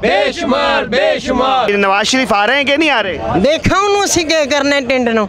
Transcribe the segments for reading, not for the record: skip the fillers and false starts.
बेशुमार बेशुमार। नवाज शरीफ आ रहे हैं कि नहीं आ रहे? देखा उन्होंने क्या करना टेंड नो।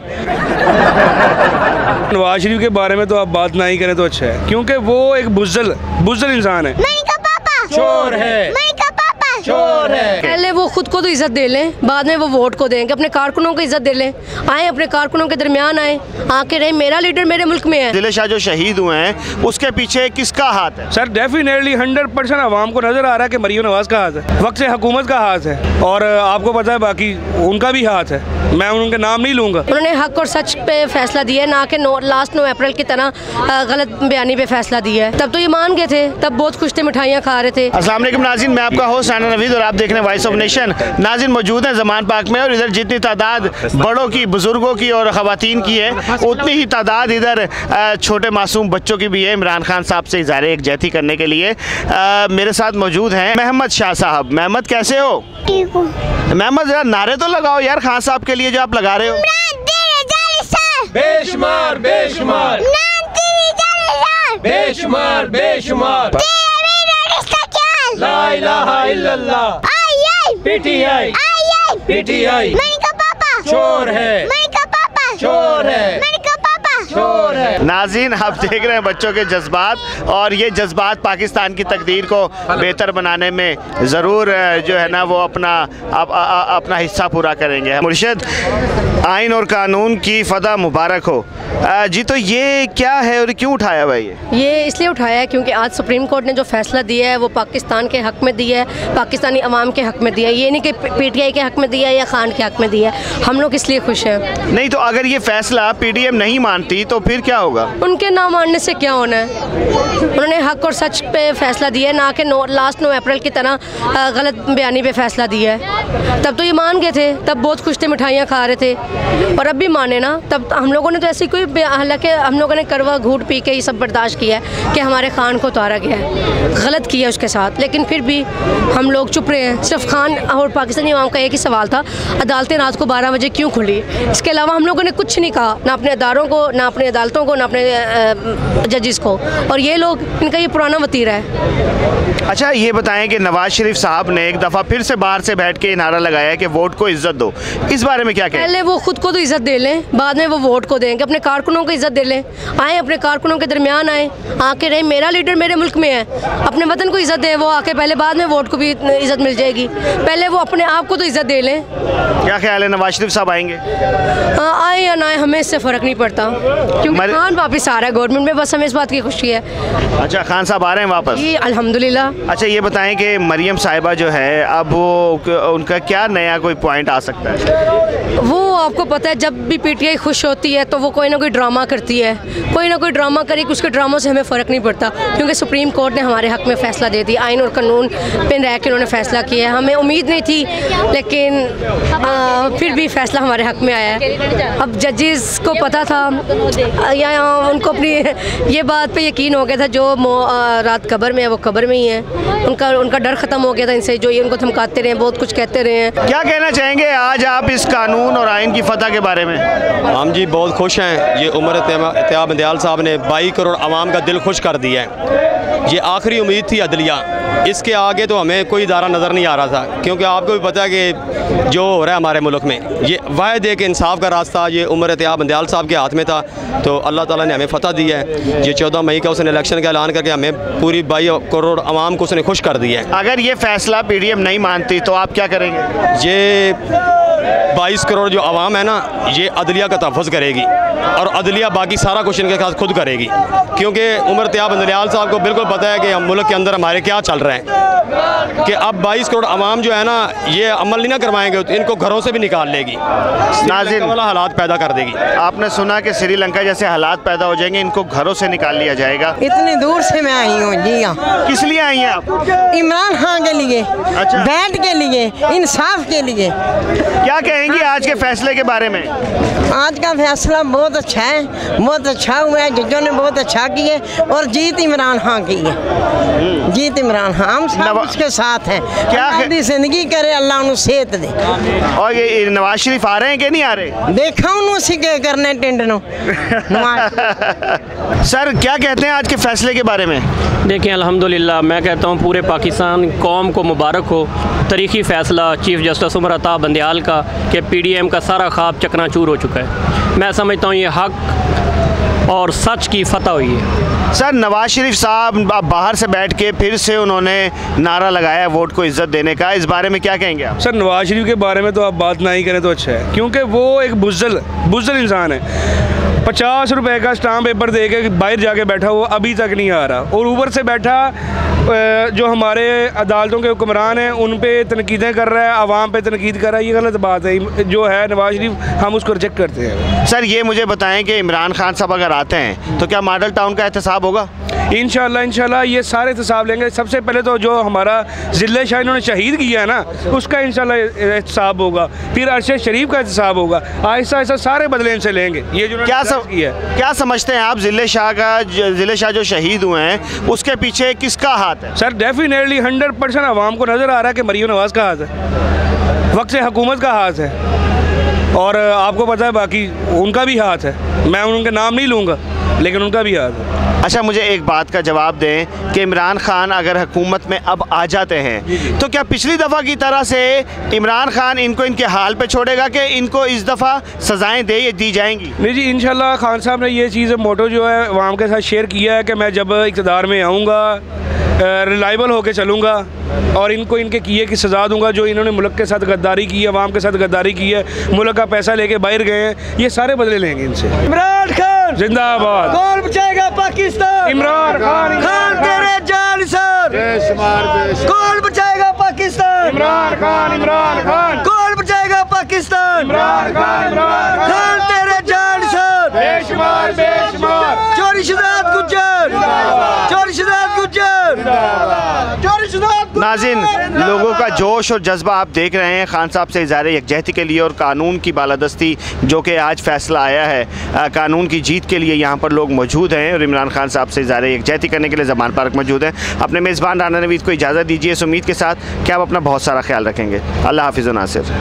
नवाज शरीफ के बारे में तो आप बात ना ही करें तो अच्छा है, क्योंकि वो एक बुज़दिल इंसान है। चोर है, चोर है। पहले वो खुद को तो इज्जत दे लें, बाद में वो वोट को देंगे। अपने कारकुनों को इज्जत दे लें, आए अपने कारकुनों के दरमियान आए, आके रहे। मेरा लीडर मेरे मुल्क में है। दिल शाह जो शहीद हुए हैं उसके पीछे किसका हाथ है? सर डेफिनेटली 100% आवाम को नजर आ रहा है कि मरियम नवाज का हाथ है, वक्त से हुकूमत का हाथ है, और आपको पता है बाकी उनका भी हाथ है। मैं उनके नाम नहीं लूँगा। उन्होंने हक और सच पे फैसला दिया है, ना कि लास्ट 9 अप्रैल की तरह गलत बयानी पे फैसला दिया है। तब तो ये मान गए थे, तब बहुत खुश थे, मिठाइयाँ खा रहे थे। अस्सलाम वालेकुम नाज़रीन, मैं आपका होस्ट राना नवीद और आप देख रहे हैं वॉइस ऑफ नेशन। नाज़रीन मौजूद हैं ज़मान पार्क में, और इधर जितनी तादाद बड़ों की, बुजुर्गों की और ख़वातीन की है, उतनी ही तादाद इधर छोटे मासूम बच्चों की भी है। इमरान खान साहब से इज़हार यकजहती करने के लिए मेरे साथ मौजूद हैं महमद शाह साहब। महमद कैसे हो? ठीक हूँ। महमद जरा नारे तो लगाओ यार खान साहब के लिए जो आप लगा रहे हो। बेशुमार बेशुमार बेशुमार बेशुमार। ला इलाहा इल्लल्लाह। PTI PTI. चोर है, चोर है, चोर है। नाज़रीन आप देख रहे हैं बच्चों के जज्बात, और ये जज्बात पाकिस्तान की तकदीर को बेहतर बनाने में ज़रूर जो है ना वो अपना हिस्सा पूरा करेंगे। मुर्शिद, आइन और कानून की फ़तह मुबारक हो जी। तो ये क्या है और क्यों उठाया भाई? ये इसलिए उठाया है क्योंकि आज सुप्रीम कोर्ट ने जो फैसला दिया है वो पाकिस्तान के हक़ में दिया है, पाकिस्तानी अवाम के हक़ में दिया है। ये नहीं कि पीटीआई के हक़ में दिया है या खान के हक़ में दिया है। हम लोग इसलिए खुश हैं। नहीं तो अगर ये फैसला पीडीएम नहीं मानती तो फिर क्या होगा? उनके ना मानने से क्या होना है? उन्होंने हक और सच पे फैसला दिया है, ना कि लास्ट 9 अप्रैल की तरह गलत बयानी पे फैसला दिया है। तब तो ये मान गए थे, तब बहुत खुश थे, मिठाइयाँ खा रहे थे, और अब भी माने ना। तब हम लोगों ने तो ऐसी कोई, हालांकि हम लोगों ने करवा घूट पी के ये सब बर्दाश्त किया है कि हमारे खान को उतारा गया है, गलत किया उसके साथ, लेकिन फिर भी हम लोग चुप रहे हैं। सिर्फ खान और पाकिस्तानी अवाम का एक ही सवाल था, अदालतें रात को 12 बजे क्यों खुली? इसके अलावा हम लोगों ने कुछ नहीं कहा, ना अपने अदारों को, ना अपने अदालतों को, ना अपने जजेस को, और ये लोग, इनका ये पुराना वतीरा है। अच्छा ये बताएं कि नवाज शरीफ साहब ने एक दफ़ा फिर से बाहर से बैठ के नारा लगाया कि वोट को इज्जत दो, इस बारे में क्या कहें? पहले वो खुद को तो इज्जत दे लें, बाद में वो वोट को देंगे। अपने कारकुनों को इज्जत दे लें, आए अपने कारकुनों के दरमियान आए, आके रहे। मेरा लीडर मेरे मुल्क में है, अपने वतन को इज्जत दे वो आके, पहले बाद में वोट को भी इज्जत मिल जाएगी। पहले वो अपने आप को तो इज्जत दे लें। क्या ख्याल है नवाज शरीफ साहब आएंगे? आए या ना आए हमें इससे फ़र्क नहीं पड़ता, क्योंकि खान वापस आ रहा है गवर्नमेंट में, बस हमें इस बात की खुशी है। अच्छा खान साहब आ रहे हैं वापस? जी अल्हम्दुलिल्लाह। अच्छा ये बताएं कि मरियम साहिबा जो है, अब वो उनका क्या नया कोई पॉइंट आ सकता है? वो आपको पता है जब भी पीटीआई खुश होती है तो वो कोई ना कोई ड्रामा करती है, कोई ना कोई ड्रामा करेगी, उसके ड्रामों से हमें फ़र्क नहीं पड़ता, क्योंकि सुप्रीम कोर्ट ने हमारे हक़ में फ़ैसला दे दिया। आइन और कानून पे रह के उन्होंने फ़ैसला किया है। हमें उम्मीद नहीं थी, लेकिन फिर भी फ़ैसला हमारे हक़ में आया है। अब जजेस को पता था या उनको अपनी ये बात पे यकीन हो गया था, जो रात कब्र में है वो कब्र में ही है, उनका डर ख़त्म हो गया था इनसे, जो ये उनको धमकाते रहे, बहुत कुछ कहते रहे हैं। क्या कहना चाहेंगे आज आप इस कानून और आइन की फ़तह के बारे में? हम जी बहुत खुश हैं। ये उमर इत्तेयाब बंदियाल साहब ने 22 करोड़ आवाम का दिल खुश कर दिया है। ये आखिरी उम्मीद थी अदलिया, इसके आगे तो हमें कोई इदारा नज़र नहीं आ रहा था, क्योंकि आपको भी पता है कि जो हो रहा है हमारे मुल्क में, ये वाहिद एक इंसाफ का रास्ता ये उमर इत्तेयाब बंदियाल साहब के हाथ में था। तो अल्लाह ताला ने हमें फ़तह दी है। ये 14 मई का उसने इलेक्शन का ऐलान करके हमें पूरी 22 करोड़ आवाम को उसने खुश कर दिया है। अगर ये फैसला पीडीएम नहीं मानती तो आप क्या करेंगे? ये 22 करोड़ जो आवाम है ना, ये अदलिया का तहफ़्फ़ुज़ करेगी, और अदलिया बाकी सारा कुछ इनके साथ खुद करेगी, क्योंकि उमर इत्तेयाब बंदियाल साहब को बिल्कुल पता है कि हम मुल्क के अंदर हमारे क्या चल रहा है, कि अब 22 करोड़ आवाम जो है ना ये अमल नहीं ना करवाएंगे तो इनको घरों से भी निकाल लेगी, नाज़रीन वाला हालात पैदा कर देगी। आपने सुना कि श्रीलंका जैसे हालात पैदा हो जाएंगे, इनको घरों से निकाल लिया जाएगा। इतनी दूर से मैं आई हूँ जी। हाँ, किस लिए आई हैं आप? इमरान खान के लिए। अच्छा। बैठ के लिए, इंसाफ के लिए। क्या कहेंगी आज के फैसले के बारे में? आज का फैसला बहुत अच्छा है, बहुत अच्छा हुआ है, जजों ने बहुत अच्छा किया, और जीत इमरान खान की है। जीत इमरान खान, हम सब उसके साथ हैं। क्या जिंदगी करे, अल्लाह उन्हें सेहत दे। और ये नवाज शरीफ आ रहे हैं कि नहीं आ रहे? देखा उन्होंने क्या करना टेंड नो। सर क्या कहते हैं आज के फैसले के बारे में? देखिए अल्हम्दुलिल्लाह, मैं कहता हूँ पूरे पाकिस्तान कौम को मुबारक हो, तारीखी फ़ैसला चीफ़ जस्टिस उमर अता बंदयाल का कि PDM का सारा ख्वाब चकनाचूर हो चुका है। मैं समझता हूँ ये हक और सच की फतह हुई है। सर, नवाज शरीफ साहब बाहर से बैठ के फिर से उन्होंने नारा लगाया वोट को इज्जत देने का, इस बारे में क्या कहेंगे आप? सर, नवाज शरीफ के बारे में तो आप बात ना ही करें तो अच्छा है, क्योंकि वो एक बुज़दिल इंसान है। 50 रुपए का स्टाम्प पेपर दे के बाहर जाके बैठा, वो अभी तक नहीं आ रहा। और ऊपर से बैठा जो हमारे अदालतों के हुक्मरान हैं उन पे तनकीदें कर रहा है, आवाम पे तनकीद कर रहा है। ये गलत बात है जो है। नवाज शरीफ, हम उसको रिजेक्ट करते हैं। सर, ये मुझे बताएं कि इमरान खान साहब अगर आते हैं तो क्या मॉडल टाउन का एहतसाब होगा? इंशाल्लाह ये सारे एहतसाब लेंगे। सबसे पहले तो जो हमारा ज़िले शाह इन्होंने शहीद किया है ना, उसका इंशाल्लाह एहतसाब होगा। फिर अरशद शरीफ का एहतसाब होगा। आहिस्ता आहिस्ता सारे बदले इनसे लेंगे। ये जो क्या समझते हैं आप, ज़िले शाह जो शहीद हुए हैं उसके पीछे किसका हाथ है? सर, डेफिनेटली 100% आवाम को नज़र आ रहा है कि मरियम नवाज का हाथ है, वक्त से हुकूमत का हाथ है, और आपको पता है बाकी उनका भी हाथ है। मैं उनके नाम नहीं लूँगा, लेकिन उनका भी हाथ है। अच्छा, मुझे एक बात का जवाब दें कि इमरान खान अगर हुकूमत में अब आ जाते हैं तो क्या पिछली दफ़ा की तरह से इमरान खान इनको इनके हाल पे छोड़ेगा कि इनको इस दफ़ा सज़ाएं दी जाएंगी? नहीं जी, इंशाल्लाह खान साहब ने ये चीज़ मोटो जो है आवाम के साथ शेयर किया है कि मैं जब इक़्तिदार में आऊँगा रिलायबल होकर चलूँगा और इनको इनके किए की सज़ा दूंगा। जो इन्होंने मुल्क के साथ गद्दारी की है, अवाम के साथ गद्दारी की है, मुल्क का पैसा लेके बाहर गए हैं, ये सारे बदले लेंगे इनसे। इमरान खान जिंदाबाद। कौन बचाएगा पाकिस्तान? इमरान खान। खान तेरे जान सर। कौन बचाएगा पाकिस्तान? इमरान खान। इमरान खान। कौन बचाएगा पाकिस्तान? इमरान खान। खान तेरे जान सर। बेशुमार बेशुमार। चोरी शुदात गुज्जर। चोरी शुदात गुज्जर। चोरी शुदात। नाज़रीन, लोगों का जोश और जज्बा आप देख रहे हैं। खान साहब से इज़हार यकजहती के लिए और कानून की बालादस्ती जो कि आज फैसला आया है, कानून की जीत के लिए यहाँ पर लोग मौजूद हैं और इमरान खान साहब से इज़हार यकजहती करने के लिए ज़मान पार्क मौजूद हैं। अपने मेज़बान राना नवीद को इजाज़त दीजिए इस उम्मीद के साथ कि आप अपना बहुत सारा ख्याल रखेंगे। अल्लाह हाफ़िज़ नासिर।